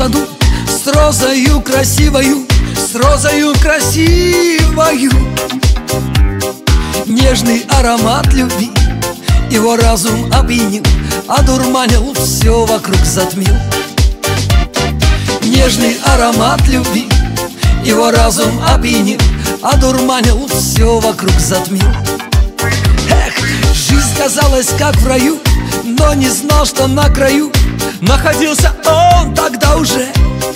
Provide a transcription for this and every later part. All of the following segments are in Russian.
саду с розою красивою, с розою красивою. Нежный аромат любви его разум опьянил, одурманил, все вокруг затмил. Нежный аромат любви его разум опьянил, одурманил, все вокруг затмил. Эх, жизнь казалась как в раю, но не знал, что на краю находился он тогда уже.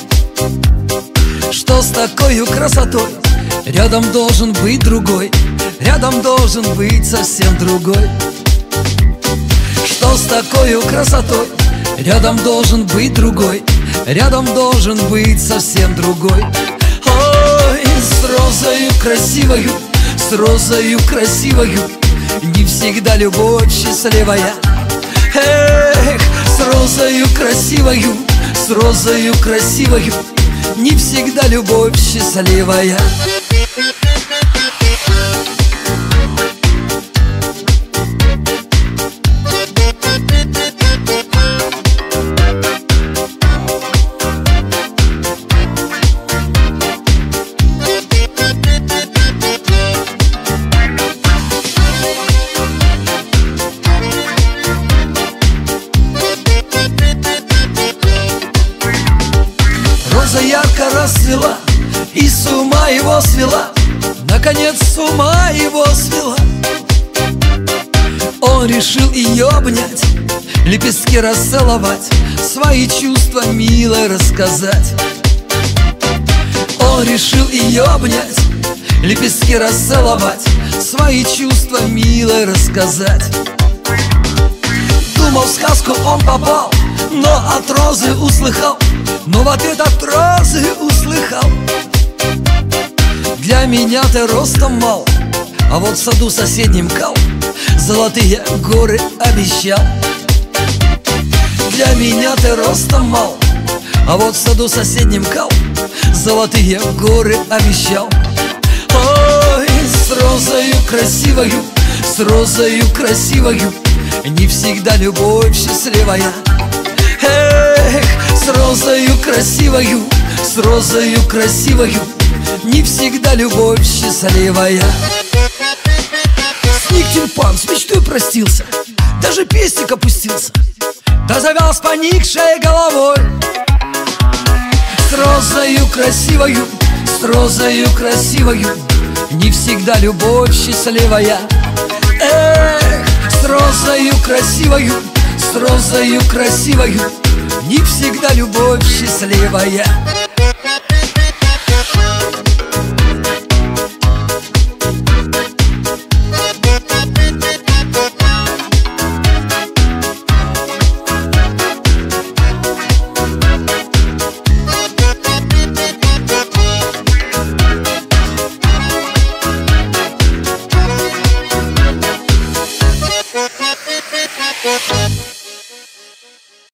Что с такой красотой рядом должен быть другой, рядом должен быть совсем другой. Что с такой красотой рядом должен быть другой, рядом должен быть совсем другой. Ой, с розою красивою, с розою красивою не всегда любовь счастливая. Эх, с розою красивою, с розою красивою не всегда любовь счастливая. Роза ярко расцвела и с ума его свела, наконец с ума его свела. Он решил ее обнять, лепестки расцеловать, свои чувства мило рассказать. Он решил ее обнять, лепестки расцеловать, свои чувства мило рассказать. Думал, в сказку он попал, но от розы услыхал, но в ответ от розы услыхал: для меня ты ростом мал, а вот в саду соседнем кал золотые горы обещал. Для меня ты ростом мал, а вот в саду соседнем кал золотые горы обещал. Ой, с розою красивою, с розою красивою не всегда любовь счастливая. Эх, с розою красивою, с розою красивою не всегда любовь счастливая. Сник тюльпан с мечтой простился, даже пестик опустился, да завял с поникшей головой. С розою красивою, с розою красивою не всегда любовь счастливая. Эх, с розою красивою, с розою красивою не всегда любовь счастливая.